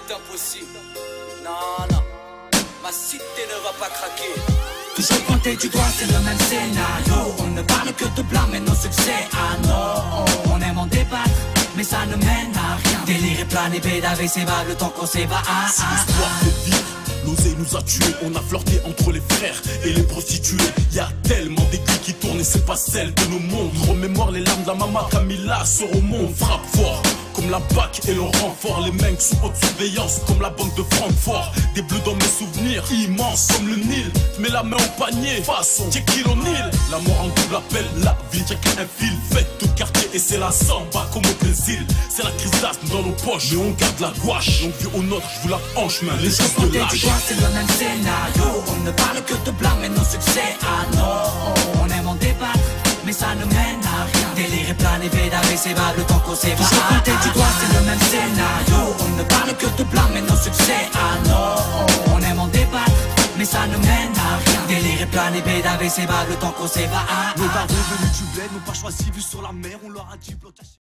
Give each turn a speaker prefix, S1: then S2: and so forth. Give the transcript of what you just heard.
S1: c'est impossible. Non, non, ma cité ne va pas craquer.
S2: Toujours pointé du doigt, c'est le même scénario. On ne parle que de blâmer nos succès. Ah non, on aime en débattre, mais ça ne mène à rien. Délire et planer, bédavé, c'est va le temps qu'on s'éva.
S3: Si l'histoire fait vite, l'oseille nous a tués. On a flirté entre les frères et les prostituées. Y a tellement d'aiguilles qui tournent et c'est pas celle de nos mondes. Remémore les larmes de la maman Camilla sort au monde. Frappe fort comme la BAC et le renfort. Les mecs sous haute surveillance comme la banque de Francfort. Des bleus dans mes souvenirs, immenses comme le Nil. Mets la main au panier, façon Jekyll O'Neil. La mort en double appel, la ville tient qu'un fil. Faites tout quartier et c'est la samba comme au Brésil. C'est la crise d'asthme dans nos poches, mais on garde la gouache. Donc vu au nôtre, je vous la hanche, main, les gens se lâchent.
S2: C'est le même scénario. On ne parle que de blâmer nos succès. Ah non, on aime en débattre, mais ça ne mène à rien. Délire et planer, bédavé, c'est va le temps qu'on s'éva. Toujours pointé du doigt, c'est le même scénario. On ne parle que de blâmer nos succès. Ah non, on aime en débattre, mais ça ne mène à rien. Délire et planer, bédavé, c'est va le temps qu'on s'éva.
S3: Nos darons venus du bled n'ont pas choisi, vu sur la mer, on leur a dit blocage.